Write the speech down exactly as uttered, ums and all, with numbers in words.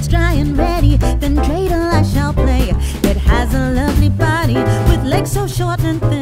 it's dry and ready, then cradle I shall play. It has a lovely body with legs so short and thin.